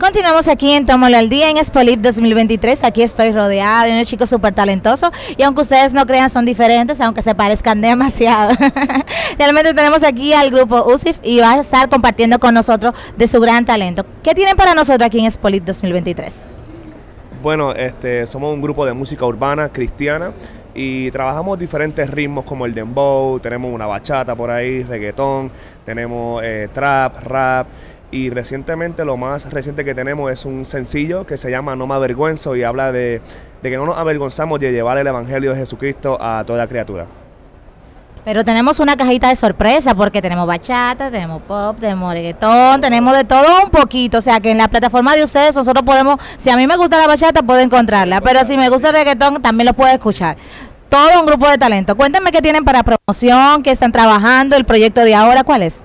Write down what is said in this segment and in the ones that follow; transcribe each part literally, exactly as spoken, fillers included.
Continuamos aquí en Tómalo al Día en Expolip dos mil veintitrés. Aquí estoy rodeada de unos chicos súper talentosos y aunque ustedes no crean son diferentes, aunque se parezcan demasiado. Realmente tenemos aquí al grupo UCIF y va a estar compartiendo con nosotros de su gran talento. ¿Qué tienen para nosotros aquí en Expolip dos mil veintitrés? Bueno, este, somos un grupo de música urbana cristiana y trabajamos diferentes ritmos como el dembow, tenemos una bachata por ahí, reggaetón, tenemos eh, trap, rap. Y recientemente, lo más reciente que tenemos es un sencillo que se llama No me avergüenzo y habla de, de que no nos avergonzamos de llevar el evangelio de Jesucristo a toda criatura. Pero tenemos una cajita de sorpresa porque tenemos bachata, tenemos pop, tenemos reggaetón, tenemos de todo un poquito. O sea que en la plataforma de ustedes nosotros podemos, si a mí me gusta la bachata puedo encontrarla, pero si me gusta el reggaetón también lo puedo escuchar. Todo un grupo de talento. Cuéntenme qué tienen para promoción, qué están trabajando, el proyecto de ahora, ¿cuál es?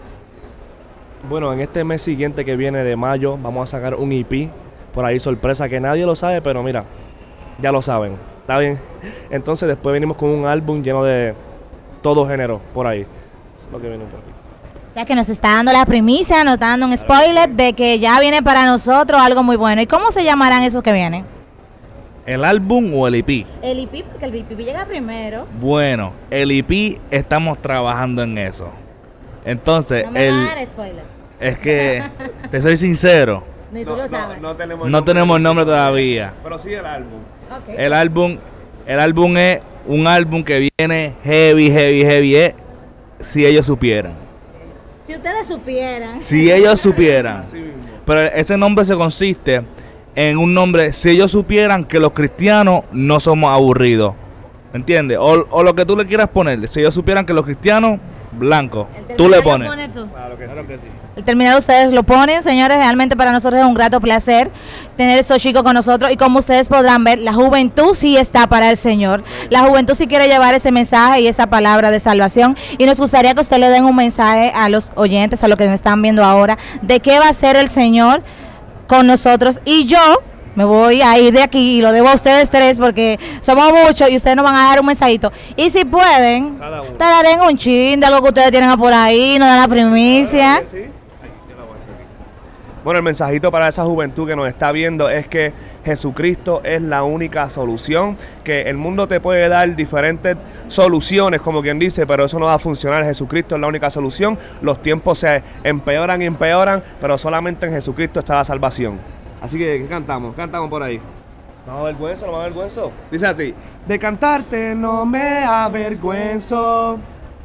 Bueno, en este mes siguiente que viene de mayo vamos a sacar un E P, por ahí sorpresa que nadie lo sabe, pero mira, ya lo saben, ¿está bien? Entonces después venimos con un álbum lleno de todo género por ahí. Eso es lo que viene por aquí. O sea que nos está dando la primicia, nos está dando un spoiler de que ya viene para nosotros algo muy bueno. ¿Y cómo se llamarán esos que vienen? ¿El álbum o el E P? El E P, porque el E P llega primero. Bueno, el E P estamos trabajando en eso. Entonces, no me el, va a dar spoiler. Es que, te soy sincero, Ni tú No, lo no, sabes. no tenemos no nombre tenemos nombre todavía. Pero sí el álbum. Okay. El álbum, el álbum es un álbum que viene heavy, heavy, heavy, eh, si ellos supieran. Si ustedes supieran. Si ellos supieran. Así mismo. Pero ese nombre se consiste en un nombre, si ellos supieran que los cristianos no somos aburridos. ¿Me entiendes? O, o lo que tú le quieras poner, si ellos supieran que los cristianos, blanco, tú le pones. Lo pones tú. Claro que Claro sí. que sí. El terminal ustedes lo ponen, señores, realmente para nosotros es un grato placer tener esos chicos con nosotros y como ustedes podrán ver, la juventud sí está para el Señor, la juventud sí quiere llevar ese mensaje y esa palabra de salvación y nos gustaría que usted le den un mensaje a los oyentes, a los que nos están viendo ahora, de qué va a hacer el Señor con nosotros y yo me voy a ir de aquí y lo debo a ustedes tres porque somos muchos y ustedes nos van a dejar un mensajito. Y si pueden, Cada uno. tararen un chin de algo que ustedes tienen por ahí, nos dan la primicia. Claro que sí. Ay, yo la aguanto aquí. Bueno, el mensajito para esa juventud que nos está viendo es que Jesucristo es la única solución, que el mundo te puede dar diferentes soluciones, como quien dice, pero eso no va a funcionar. Jesucristo es la única solución. Los tiempos se empeoran y empeoran, pero solamente en Jesucristo está la salvación. Así que, ¿qué cantamos? Cantamos por ahí. No me avergüenzo, no me avergüenzo. Dice así: de cantarte no me avergüenzo,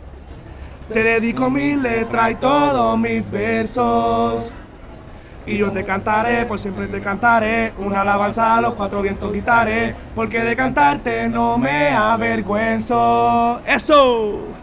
te dedico mi letra y todos mis versos. Y yo te cantaré, por siempre te cantaré, una alabanza a los cuatro vientos gritaré, porque de cantarte no me avergüenzo. ¡Eso!